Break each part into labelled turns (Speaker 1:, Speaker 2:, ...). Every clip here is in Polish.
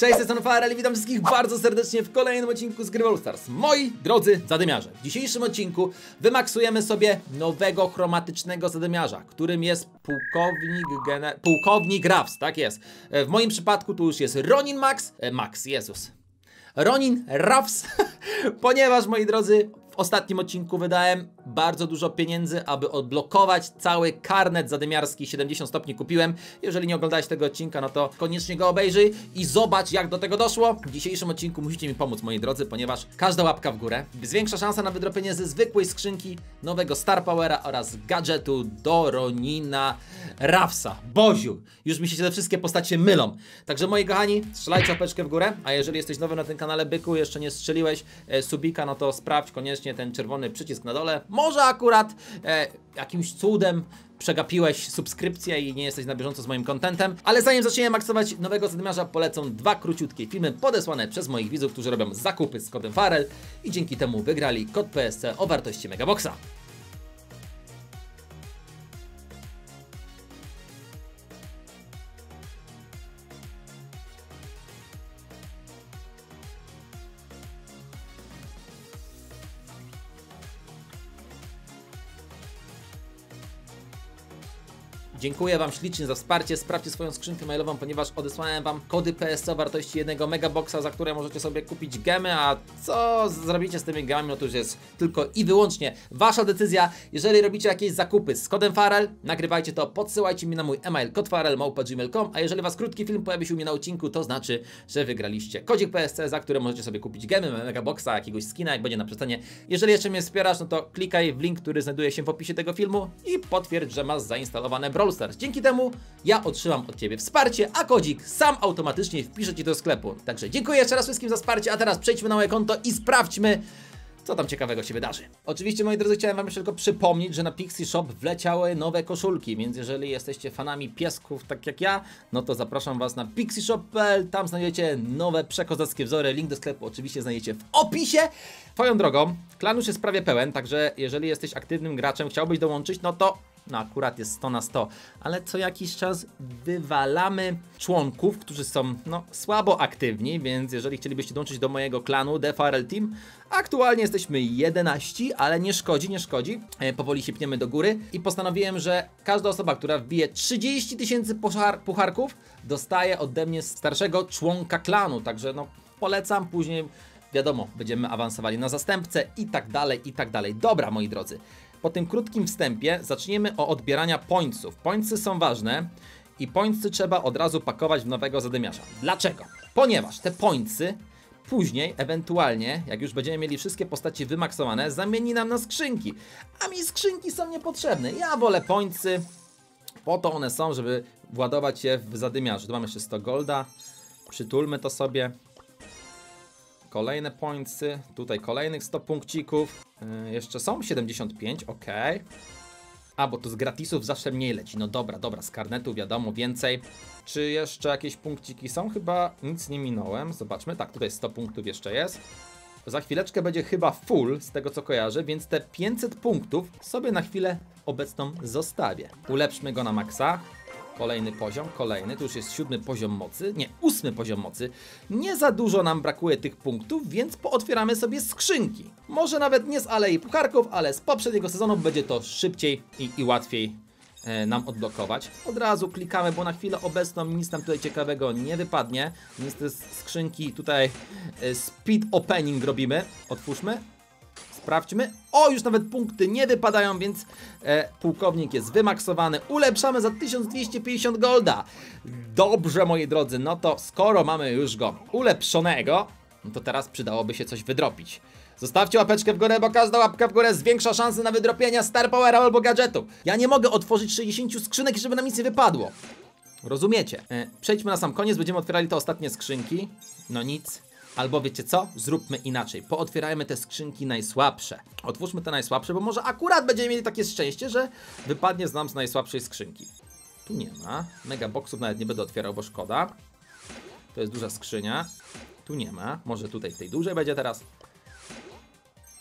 Speaker 1: Cześć, jestem Farel i witam wszystkich bardzo serdecznie w kolejnym odcinku z gry Brawl Stars. Moi drodzy zadymiarze, w dzisiejszym odcinku wymaksujemy sobie nowego chromatycznego zadymiarza, którym jest pułkownik Ruffs, tak jest. W moim przypadku tu już jest Ronin Ronin Ruffs, ponieważ, moi drodzy, w ostatnim odcinku wydałem bardzo dużo pieniędzy, aby odblokować cały karnet zadymiarski. 70 stopni kupiłem. Jeżeli nie oglądałeś tego odcinka, no to koniecznie go obejrzyj i zobacz, jak do tego doszło. W dzisiejszym odcinku musicie mi pomóc, moi drodzy, ponieważ każda łapka w górę zwiększa szansa na wydropienie ze zwykłej skrzynki nowego Star Powera oraz gadżetu do Ronina Ruffsa. Boziu, już mi się te wszystkie postacie mylą. Także, moi kochani, strzelajcie łapeczkę w górę, a jeżeli jesteś nowy na tym kanale, byku, jeszcze nie strzeliłeś subika, no to sprawdź koniecznie ten czerwony przycisk na dole. Może akurat jakimś cudem przegapiłeś subskrypcję i nie jesteś na bieżąco z moim contentem. Ale zanim zaczniemy maksować nowego zadymiarza, polecą dwa króciutkie filmy podesłane przez moich widzów, którzy robią zakupy z kodem Farel i dzięki temu wygrali kod PSC o wartości Megaboxa. Dziękuję wam ślicznie za wsparcie, sprawdźcie swoją skrzynkę mailową, ponieważ odesłałem wam kody PSC o wartości jednego megaboxa, za które możecie sobie kupić gemy, a co zrobicie z tymi gemami, no to już jest tylko i wyłącznie wasza decyzja. Jeżeli robicie jakieś zakupy z kodem Farel, nagrywajcie to, podsyłajcie mi na mój e-mail kodfarel@gmail.com, a jeżeli was krótki film pojawi się u mnie na odcinku, to znaczy, że wygraliście kodzik PSC, za które możecie sobie kupić gemy, megaboxa, jakiegoś skina, jak będzie na przecenie. Jeżeli jeszcze mnie wspierasz, no to klikaj w link, który znajduje się w opisie tego filmu i potwierdź, że masz zainstalowane Brawl Stars. Dzięki temu ja otrzymam od ciebie wsparcie, a kodzik sam automatycznie wpisze ci do sklepu. Także dziękuję jeszcze raz wszystkim za wsparcie, a teraz przejdźmy na moje konto i sprawdźmy, co tam ciekawego się wydarzy. Oczywiście, moi drodzy, chciałem wam jeszcze tylko przypomnieć, że na Pixie Shop wleciały nowe koszulki, więc jeżeli jesteście fanami piesków, tak jak ja, no to zapraszam was na pixieshop.pl, tam znajdziecie nowe przekozackie wzory, link do sklepu oczywiście znajdziecie w opisie. Swoją drogą, klan już jest prawie pełen, także jeżeli jesteś aktywnym graczem, chciałbyś dołączyć, no to akurat jest 100 na 100, ale co jakiś czas wywalamy członków, którzy są słabo aktywni, więc jeżeli chcielibyście dołączyć do mojego klanu The Farel Team, aktualnie jesteśmy 11, ale nie szkodzi, powoli się pniemy do góry i postanowiłem, że każda osoba, która wbije 30 000 pucharków, dostaje ode mnie starszego członka klanu, także polecam, później wiadomo, będziemy awansowali na zastępcę i tak dalej, i tak dalej. Dobra, moi drodzy. Po tym krótkim wstępie zaczniemy od odbierania pointsów. Pointsy są ważne i pointsy trzeba od razu pakować w nowego zadymiarza. Dlaczego? Ponieważ te pointsy później, ewentualnie, jak już będziemy mieli wszystkie postacie wymaksowane, zamieni nam na skrzynki. A mi skrzynki są niepotrzebne. Ja wolę pointsy, po to one są, żeby władować je w zadymiarzu. Tu mamy jeszcze 100 golda, przytulmy to sobie. Kolejne pointsy, tutaj kolejnych 100 punkcików. Jeszcze są 75, ok. A, bo tu z gratisów zawsze mniej leci. No dobra, z karnetu wiadomo więcej. Czy jeszcze jakieś punkciki są? Chyba nic nie minąłem. Zobaczmy, tak, tutaj 100 punktów jeszcze jest. Za chwileczkę będzie chyba full, z tego co kojarzę, więc te 500 punktów sobie na chwilę obecną zostawię. Ulepszmy go na maksa. Kolejny poziom, kolejny, tu już jest 7 poziom mocy, nie, 8 poziom mocy. Nie za dużo nam brakuje tych punktów, więc pootwieramy sobie skrzynki. Może nawet nie z Alei Pucharków, ale z poprzedniego sezonu będzie to szybciej i łatwiej nam odblokować. Od razu klikamy, bo na chwilę obecną nic nam tutaj ciekawego nie wypadnie. Więc te skrzynki tutaj speed opening robimy. Otwórzmy. Sprawdźmy. O, już nawet punkty nie wypadają, więc pułkownik jest wymaksowany. Ulepszamy za 1250 golda. Dobrze, moi drodzy, no to skoro mamy już go ulepszonego, no to teraz przydałoby się coś wydropić. Zostawcie łapeczkę w górę, bo każda łapka w górę zwiększa szanse na wydropienia Star Powera albo gadżetu. Ja nie mogę otworzyć 60 skrzynek, żeby nam nic nie wypadło. Rozumiecie? Przejdźmy na sam koniec, będziemy otwierali te ostatnie skrzynki. No nic. Albo wiecie co? Zróbmy inaczej. Pootwierajmy te skrzynki najsłabsze. Otwórzmy te najsłabsze, bo może akurat będziemy mieli takie szczęście, że wypadnie z nam z najsłabszej skrzynki. Tu nie ma. Megaboxów nawet nie będę otwierał, bo szkoda. To jest duża skrzynia. Tu nie ma. Może tutaj w tej dużej będzie teraz.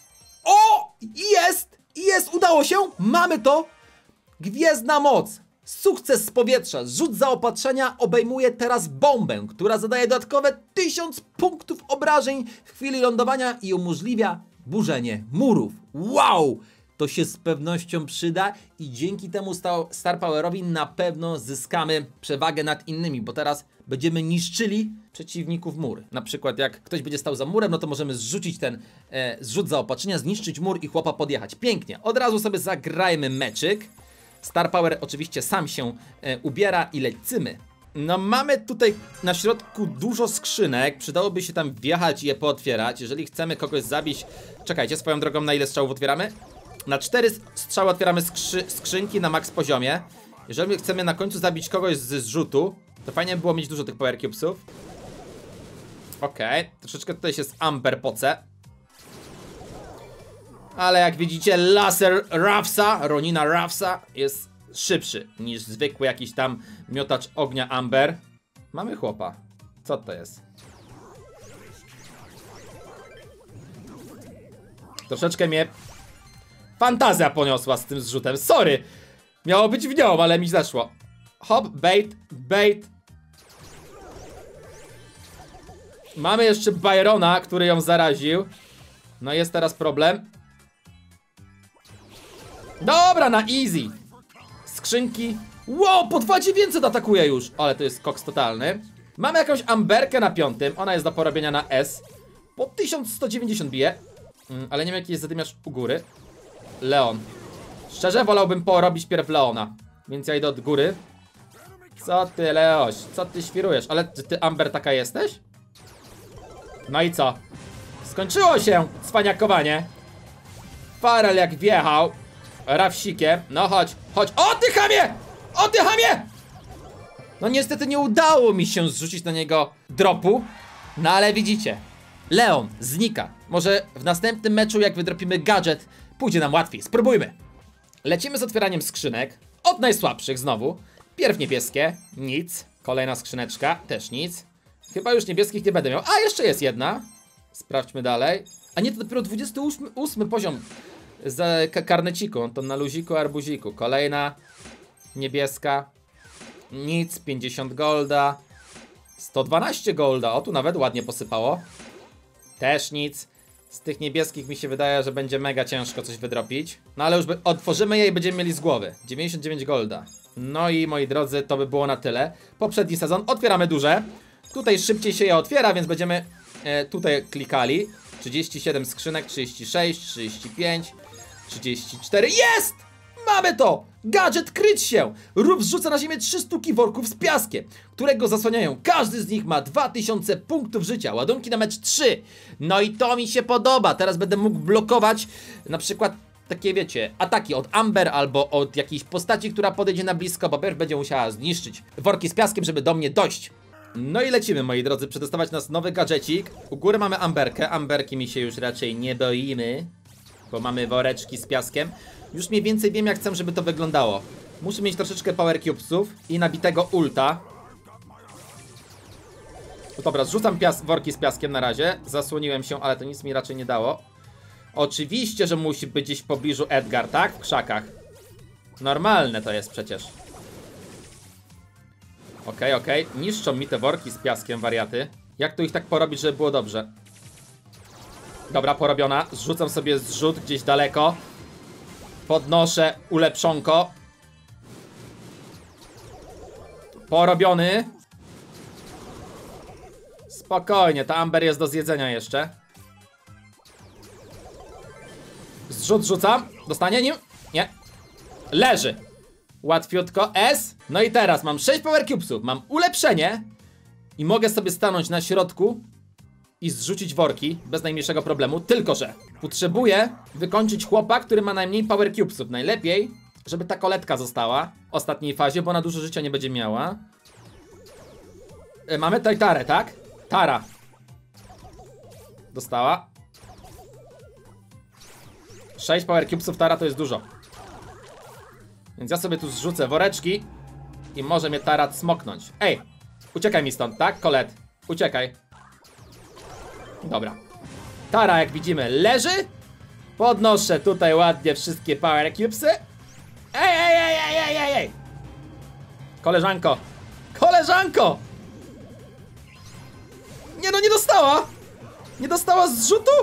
Speaker 1: O! Jest! Udało się! Mamy to! Gwiezdna moc! Sukces z powietrza. Rzut zaopatrzenia obejmuje teraz bombę, która zadaje dodatkowe 1000 punktów obrażeń w chwili lądowania i umożliwia burzenie murów. Wow! To się z pewnością przyda i dzięki temu Star Powerowi na pewno zyskamy przewagę nad innymi, bo teraz będziemy niszczyli przeciwników mur. Na przykład jak ktoś będzie stał za murem, no to możemy zrzucić ten zrzut zaopatrzenia, zniszczyć mur i chłopa podjechać. Pięknie. Od razu sobie zagrajmy meczyk. Star Power oczywiście sam się ubiera i lecimy. No mamy tutaj na środku dużo skrzynek, przydałoby się tam wjechać i je pootwierać. Jeżeli chcemy kogoś zabić, czekajcie, swoją drogą na ile strzałów otwieramy? Na 4 strzały otwieramy skrzynki na max poziomie. Jeżeli chcemy na końcu zabić kogoś z zrzutu, to fajnie by było mieć dużo tych Power Cubesów. Okej, troszeczkę tutaj się z Amber poce. Ale jak widzicie, laser Rawsa, Ronina Rawsa jest szybszy niż zwykły jakiś tam miotacz ognia Amber. Mamy chłopa. Co to jest? Troszeczkę mnie fantazja poniosła z tym zrzutem. Sorry! Miało być w nią, ale mi zeszło. Hop, bait, bait. Mamy jeszcze Byrona, który ją zaraził. No jest teraz problem. Dobra, na easy. Skrzynki. Wow, po 2900 atakuje już. Ale to jest koks totalny. Mamy jakąś Amberkę na 5. Ona jest do porobienia na S. Po 1190 bije. Ale nie wiem jaki jest zadymiarz u góry. Leon. Szczerze wolałbym porobić pierw Leona. Więc ja idę od góry. Co ty, Leoś? Co ty świrujesz? Ale ty Amber taka jesteś? No i co? Skończyło się cwaniakowanie. Farel jak wjechał Rawsikiem. No chodź, chodź. O ty chamie! O ty chamie! No niestety nie udało mi się zrzucić na niego dropu. No ale widzicie, Leon znika. Może w następnym meczu jak wydropimy gadżet, pójdzie nam łatwiej. Spróbujmy. Lecimy z otwieraniem skrzynek. Od najsłabszych znowu. Pierw niebieskie, nic. Kolejna skrzyneczka, też nic. Chyba już niebieskich nie będę miał. A, jeszcze jest jedna. Sprawdźmy dalej. A nie, to dopiero 28 poziom za karneciku. To na luziku, arbuziku. Kolejna niebieska. Nic, 50 golda. 112 golda. O, tu nawet ładnie posypało. Też nic. Z tych niebieskich mi się wydaje, że będzie mega ciężko coś wydropić. No ale już otworzymy je i będziemy mieli z głowy. 99 golda. No i moi drodzy, to by było na tyle. Poprzedni sezon otwieramy duże. Tutaj szybciej się je otwiera, więc będziemy tutaj klikali. 37 skrzynek, 36, 35, 34. Jest! Mamy to! Gadżet kryć się! Rób zrzuca na ziemię 3 sztuki worków z piaskiem, którego zasłaniają. Każdy z nich ma 2000 punktów życia. Ładunki na mecz 3. No i to mi się podoba. Teraz będę mógł blokować na przykład takie, wiecie, ataki od Amber albo od jakiejś postaci, która podejdzie na blisko, bo Bev będzie musiała zniszczyć worki z piaskiem, żeby do mnie dojść. No i lecimy, moi drodzy, przetestować nas nowy gadżecik. U góry mamy Amberkę. Amberki mi się już raczej nie boimy, bo mamy woreczki z piaskiem. Już mniej więcej wiem, jak chcę, żeby to wyglądało. Muszę mieć troszeczkę Power Cubesów i nabitego ulta. No dobra, zrzucam worki z piaskiem na razie. Zasłoniłem się, ale to nic mi raczej nie dało. Oczywiście, że musi być gdzieś w pobliżu Edgar, tak? W krzakach. Normalne to jest przecież. Okej, okej. Niszczą mi te worki z piaskiem, wariaty. Jak tu ich tak porobić, żeby było dobrze? Dobra, porobiona. Zrzucam sobie zrzut gdzieś daleko. Podnoszę ulepszonko. Porobiony. Spokojnie, ta Amber jest do zjedzenia jeszcze. Zrzut rzucam. Dostanie nim? Nie. Leży. Łatwiutko. S. No i teraz mam 6 Power Cubesów. Mam ulepszenie. I mogę sobie stanąć na środku i zrzucić worki bez najmniejszego problemu. Tylko że potrzebuję wykończyć chłopa, który ma najmniej Power Cubesów. Najlepiej, żeby ta koletka została w ostatniej fazie, bo ona dużo życia nie będzie miała. Mamy tutaj Tarę, tak? Tara dostała 6 Power Cubesów. Tara to jest dużo. Więc ja sobie tu zrzucę woreczki i może mnie Tara smoknąć. Ej, uciekaj mi stąd, tak? Colette, uciekaj. Dobra. Tara, jak widzimy, leży. Podnoszę tutaj ładnie wszystkie Power Cubesy. Ej, ej, ej, ej, ej, ej, ej. Koleżanko! Koleżanko! Nie no, nie dostała! Nie dostała z rzutu?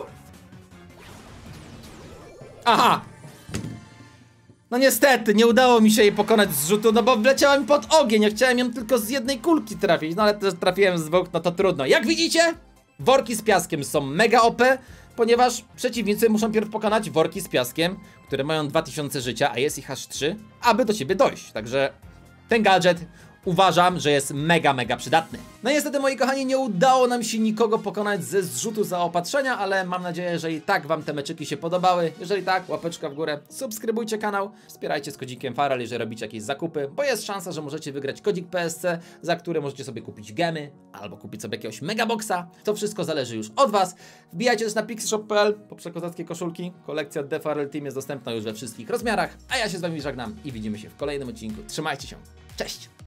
Speaker 1: Aha! No niestety, nie udało mi się jej pokonać z rzutu, no bo wleciała mi pod ogień. Ja chciałem ją tylko z jednej kulki trafić, no ale też trafiłem z dwóch, no to trudno. Jak widzicie, worki z piaskiem są mega OP, ponieważ przeciwnicy muszą pierw pokonać worki z piaskiem, które mają 2000 życia, a jest ich aż 3, aby do ciebie dojść. Także ten gadżet uważam, że jest mega przydatny. No niestety, moi kochani, nie udało nam się nikogo pokonać ze zrzutu zaopatrzenia, ale mam nadzieję, że i tak wam te meczyki się podobały. Jeżeli tak, łapeczka w górę, subskrybujcie kanał, wspierajcie z kodzikiem Farel, jeżeli robicie jakieś zakupy, bo jest szansa, że możecie wygrać kodzik PSC, za który możecie sobie kupić gemy, albo kupić sobie jakiegoś megaboxa. To wszystko zależy już od was. Wbijajcie też na pixshop.pl po przekozackie koszulki. Kolekcja The Farel Team jest dostępna już we wszystkich rozmiarach, a ja się z wami żegnam i widzimy się w kolejnym odcinku. Trzymajcie się, cześć!